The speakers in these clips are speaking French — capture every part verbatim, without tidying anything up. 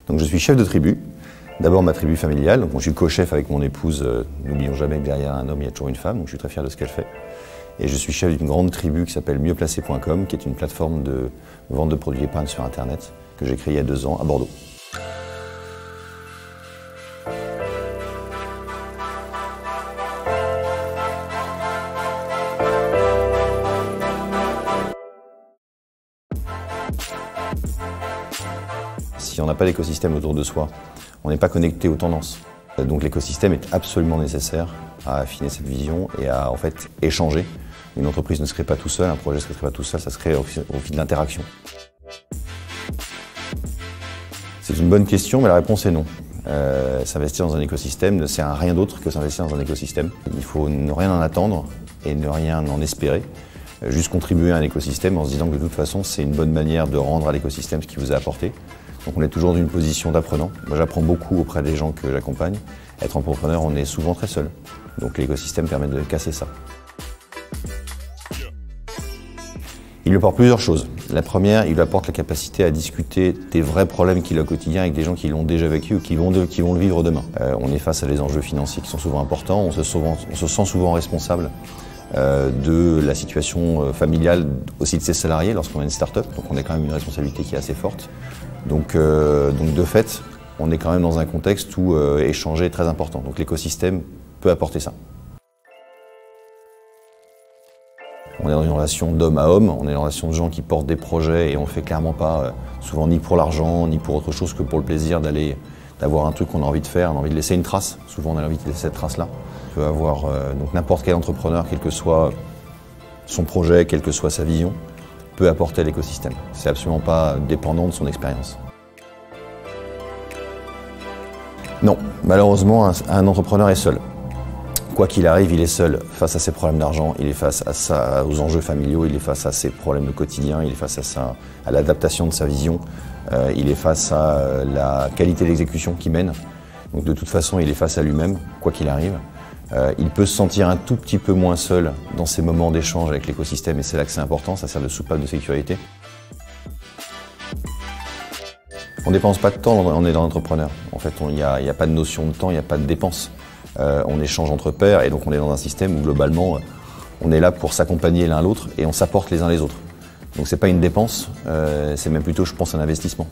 Donc je suis chef de tribu, d'abord ma tribu familiale, donc je suis co-chef avec mon épouse, euh, n'oublions jamais que derrière un homme il y a toujours une femme, donc je suis très fier de ce qu'elle fait. Et je suis chef d'une grande tribu qui s'appelle mieux placé point com, qui est une plateforme de vente de produits épargne sur internet, que j'ai créée il y a deux ans à Bordeaux. Si on n'a pas d'écosystème autour de soi, on n'est pas connecté aux tendances. Donc l'écosystème est absolument nécessaire à affiner cette vision et à en fait échanger. Une entreprise ne se crée pas tout seul, un projet ne se crée pas tout seul, ça se crée au fil de l'interaction. C'est une bonne question, mais la réponse est non. Euh, s'investir dans un écosystème ne sert à rien d'autre que s'investir dans un écosystème. Il faut ne rien en attendre et ne rien en espérer. Juste contribuer à un écosystème en se disant que de toute façon c'est une bonne manière de rendre à l'écosystème ce qu'il vous a apporté. Donc on est toujours dans une position d'apprenant. Moi j'apprends beaucoup auprès des gens que j'accompagne. Être entrepreneur, on est souvent très seul. Donc l'écosystème permet de casser ça. Il lui apporte plusieurs choses. La première, il lui apporte la capacité à discuter des vrais problèmes qu'il a au quotidien avec des gens qui l'ont déjà vécu ou qui vont, de, qui vont le vivre demain. Euh, on est face à des enjeux financiers qui sont souvent importants, on se, souvent, on se sent souvent responsable euh, de la situation familiale, aussi de ses salariés lorsqu'on a une start-up, donc on a quand même une responsabilité qui est assez forte. Donc, euh, donc de fait, on est quand même dans un contexte où euh, échanger est très important. Donc l'écosystème peut apporter ça. On est dans une relation d'homme à homme, on est dans une relation de gens qui portent des projets et on ne fait clairement pas, euh, souvent ni pour l'argent, ni pour autre chose que pour le plaisir d'aller, d'avoir un truc qu'on a envie de faire, on a envie de laisser une trace. Souvent on a envie de laisser cette trace-là. On peut avoir euh, donc n'importe quel entrepreneur, quel que soit son projet, quelle que soit sa vision, peut apporter à l'écosystème. C'est absolument pas dépendant de son expérience. Non, malheureusement, un, un entrepreneur est seul. Quoi qu'il arrive, il est seul face à ses problèmes d'argent, il est face à sa, aux enjeux familiaux, il est face à ses problèmes de quotidien, il est face à, sa, à l'adaptation de sa vision, euh, il est face à euh, la qualité d'exécution qu'il mène. Donc de toute façon, il est face à lui-même, quoi qu'il arrive. Euh, il peut se sentir un tout petit peu moins seul dans ces moments d'échange avec l'écosystème et c'est là que c'est important, ça sert de soupape de sécurité. On ne dépense pas de temps, on est dans l'entrepreneur. En fait, il n'y a, a pas de notion de temps, il n'y a pas de dépense. Euh, on échange entre pairs et donc on est dans un système où globalement, on est là pour s'accompagner l'un l'autre et on s'apporte les uns les autres. Donc c'est pas une dépense, euh, c'est même plutôt, je pense, un investissement.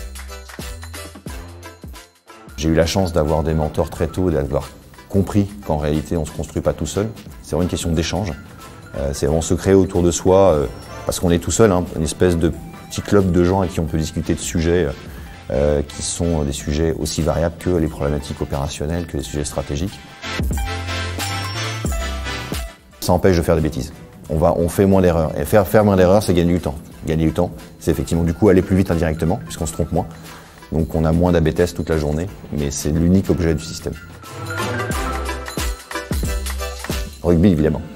J'ai eu la chance d'avoir des mentors très tôt, d'avoir compris qu'en réalité on ne se construit pas tout seul, c'est vraiment une question d'échange, euh, c'est vraiment se créer autour de soi, euh, parce qu'on est tout seul, hein, une espèce de petit club de gens avec qui on peut discuter de sujets euh, qui sont des sujets aussi variables que les problématiques opérationnelles, que les sujets stratégiques. Ça empêche de faire des bêtises, on, va, on fait moins d'erreurs, et faire, faire moins d'erreurs c'est gagner du temps. Gagner du temps, c'est effectivement du coup aller plus vite indirectement, puisqu'on se trompe moins, donc on a moins d'A B tests toute la journée, mais c'est l'unique objet du système. Rugby, évidemment.